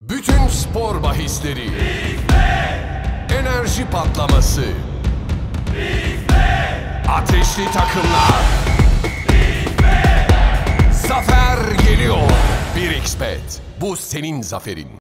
Bütün spor bahisleri, enerji patlaması, ateşli takımlar, zafer geliyor. 1xBet, bu senin zaferin.